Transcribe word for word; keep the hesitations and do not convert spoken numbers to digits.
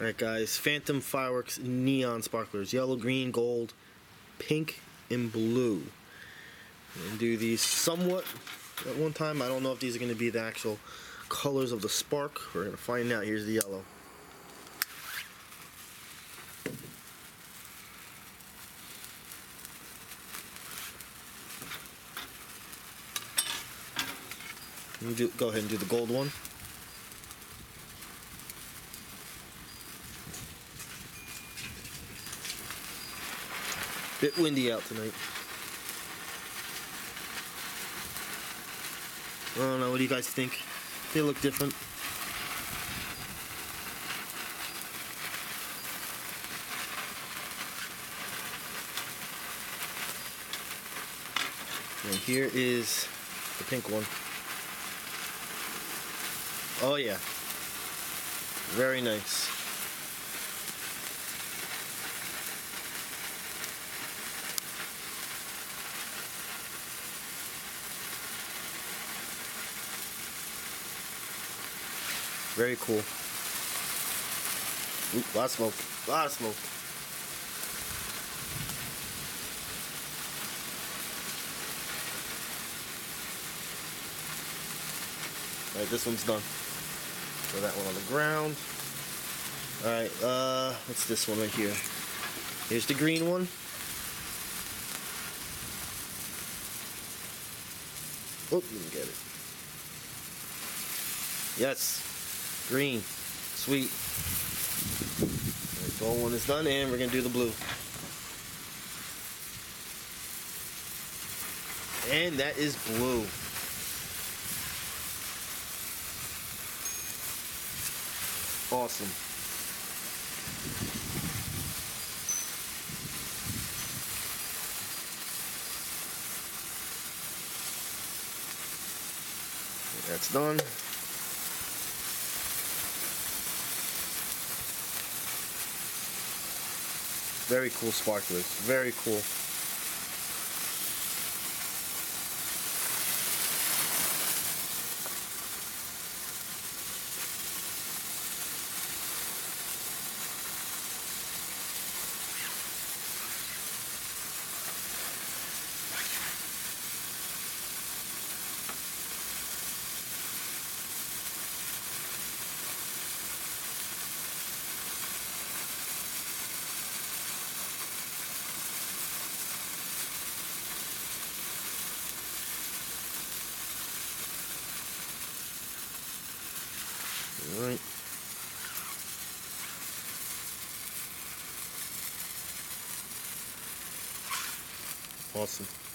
Alright guys, Phantom Fireworks Neon Sparklers. Yellow, green, gold, pink, and blue. I'm going to do these somewhat at one time. I don't know if these are going to be the actual colors of the spark. We're going to find out. Here's the yellow. You do, go ahead and do the gold one. Bit windy out tonight. I don't know, what do you guys think? They look different. And here is the pink one. Oh yeah. Very nice. Very cool. Ooh, lot of smoke. Lot of smoke. Alright, this one's done. Throw that one on the ground. Alright, uh, what's this one right here? Here's the green one. Oh, didn't get it. Yes. Green. Sweet. The gold one is done, and we're going to do the blue. And that is blue. Awesome. That's done. Very cool sparklers. Very cool. All right. Awesome.